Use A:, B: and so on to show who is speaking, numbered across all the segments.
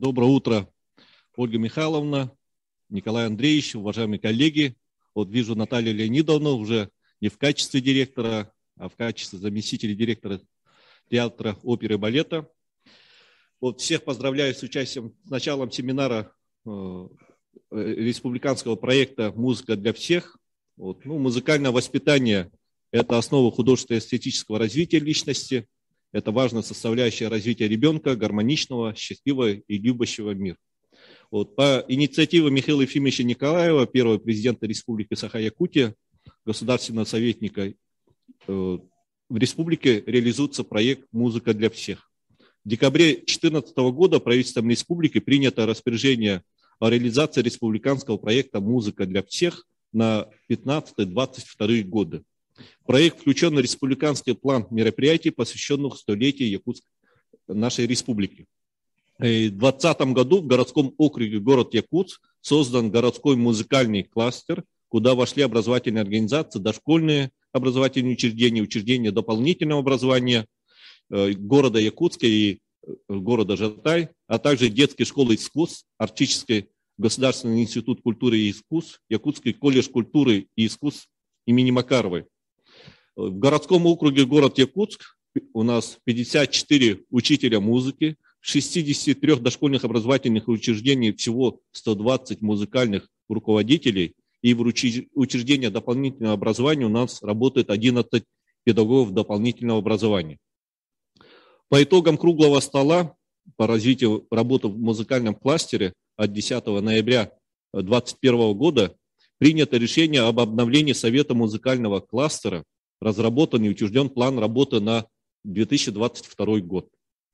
A: Доброе утро, Ольга Михайловна, Николай Андреевич, уважаемые коллеги. Вот вижу Наталью Леонидовну уже не в качестве директора, а в качестве заместителя директора театра оперы и балета. Вот всех поздравляю с участием, с началом семинара республиканского проекта «Музыка для всех». Вот, музыкальное воспитание – это основа художественно-эстетического развития личности. Это важная составляющая развития ребенка, гармоничного, счастливого и любящего мир. Вот, по инициативе Михаила Ефимовича Николаева, первого президента Республики Саха-Якутия, государственного советника, в республике реализуется проект «Музыка для всех». В декабре 2014 года правительством республики принято распоряжение о реализации республиканского проекта «Музыка для всех» на 2015-2022 годы. Проект включен в республиканский план мероприятий, посвященных столетию нашей республики. В 2020 году в городском округе город Якутск создан городской музыкальный кластер, куда вошли образовательные организации, дошкольные образовательные учреждения, учреждения дополнительного образования города Якутска и города Жатай, а также детские школы искусств, Арктический государственный институт культуры и искусств, Якутский колледж культуры и искусств имени Макаровой. В городском округе город Якутск у нас 54 учителя музыки, в 63 дошкольных образовательных учреждениях всего 120 музыкальных руководителей, и в учреждениях дополнительного образования у нас работает 11 педагогов дополнительного образования. По итогам круглого стола по развитию работы в музыкальном кластере от 10 ноября 2021 года принято решение об обновлении Совета музыкального кластера, разработан и утвержден план работы на 2022 год.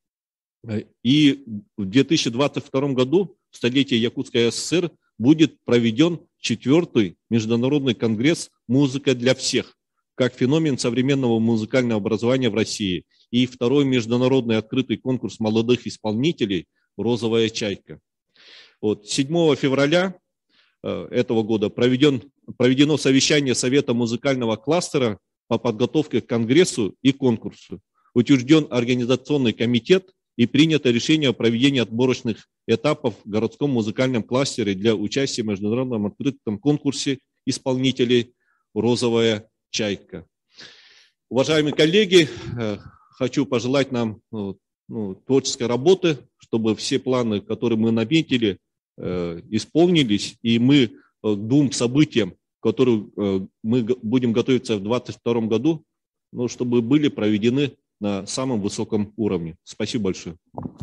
A: И в 2022 году, в столетие Якутской ССР, будет проведен 4-й международный конгресс «Музыка для всех» как феномен современного музыкального образования в России и 2-й международный открытый конкурс молодых исполнителей «Розовая чайка». Вот, 7 февраля этого года проведено совещание Совета музыкального кластера по подготовке к конгрессу и конкурсу. Утвержден организационный комитет и принято решение о проведении отборочных этапов в городском музыкальном кластере для участия в международном открытом конкурсе исполнителей «Розовая чайка». Уважаемые коллеги, хочу пожелать нам творческой работы, чтобы все планы, которые мы наметили, исполнились, и мы к 2 событиям, которые мы будем готовиться в 2022 году, чтобы были проведены на самом высоком уровне. Спасибо большое.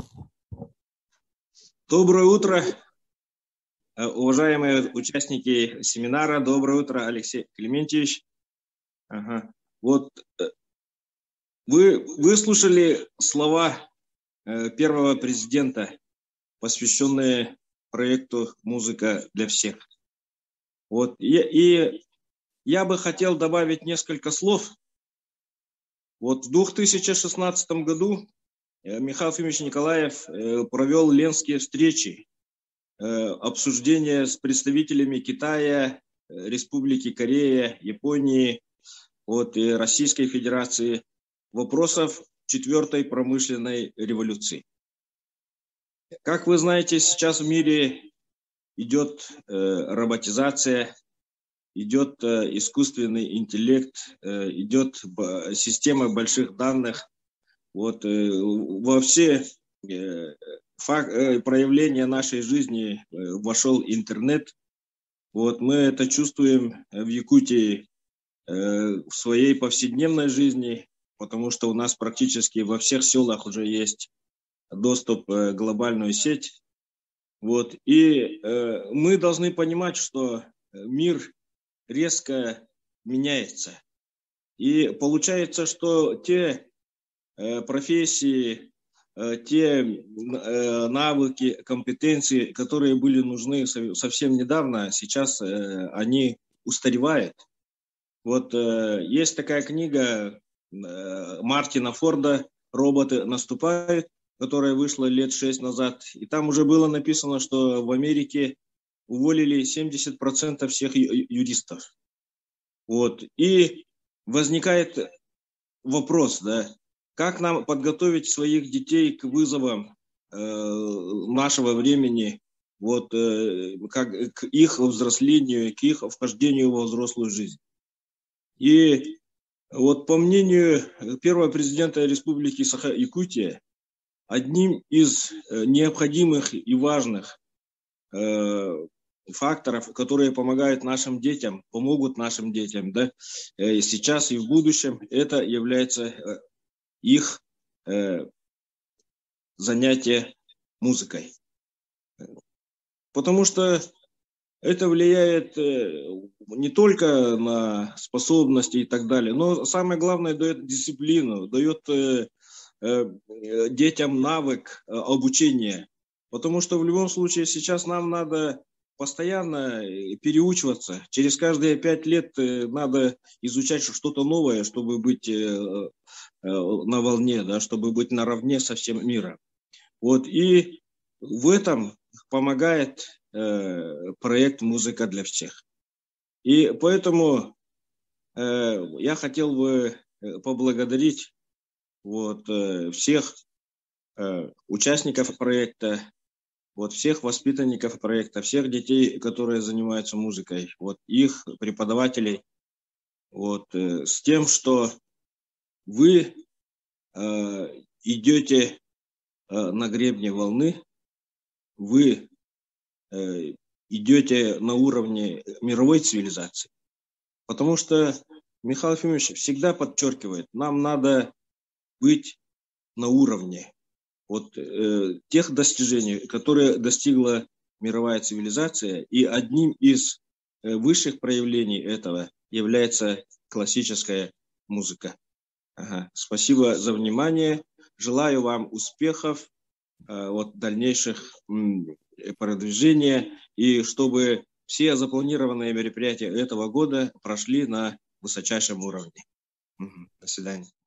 B: Доброе утро, уважаемые участники семинара. Доброе утро, Алексей Клементьевич. Вот вы выслушали слова первого президента, посвященные проекту «Музыка для всех». Вот, и я бы хотел добавить несколько слов. Вот в 2016 году Михаил Ефимович Николаев провел ленские встречи, обсуждения с представителями Китая, Республики Корея, Японии, вот, и Российской Федерации вопросов 4-й промышленной революции. Как вы знаете, сейчас в мире идет роботизация, идет искусственный интеллект, идет система больших данных. Вот, во все проявления нашей жизни вошел интернет. Вот, мы это чувствуем в Якутии в своей повседневной жизни, потому что у нас практически во всех селах уже есть доступ в глобальную сеть. Вот, и мы должны понимать, что мир резко меняется. И получается, что те профессии, те навыки, компетенции, которые были нужны совсем недавно, сейчас они устаревают. Вот есть такая книга Мартина Форда «Роботы наступают», которая вышла лет 6 назад. И там уже было написано, что в Америке уволили 70% всех юристов. Вот. И возникает вопрос, да, как нам подготовить своих детей к вызовам нашего времени, вот, как к их взрослению, к их вхождению во взрослую жизнь. И вот по мнению первого президента Республики Саха-Якутия, одним из необходимых и важных факторов, которые помогают нашим детям, помогут нашим детям, да, сейчас и в будущем, это является их занятие музыкой. Потому что это влияет не только на способности и так далее, но самое главное, дает дисциплину, дает детям навык обучения. Потому что в любом случае сейчас нам надо постоянно переучиваться. Через каждые 5 лет надо изучать что-то новое, чтобы быть на волне, да, чтобы быть наравне со всем миром. Вот, и в этом помогает проект «Музыка для всех». И поэтому я хотел бы поблагодарить вот, всех участников проекта, вот, всех воспитанников проекта, всех детей, которые занимаются музыкой, вот, их преподавателей, вот, с тем, что вы идете на гребне волны, вы идете на уровне мировой цивилизации. Потому что Михаил Ефимович всегда подчеркивает, нам надо быть на уровне вот, тех достижений, которые достигла мировая цивилизация. И одним из высших проявлений этого является классическая музыка. Ага. Спасибо за внимание. Желаю вам успехов, вот, дальнейших продвижения, и чтобы все запланированные мероприятия этого года прошли на высочайшем уровне. До свидания.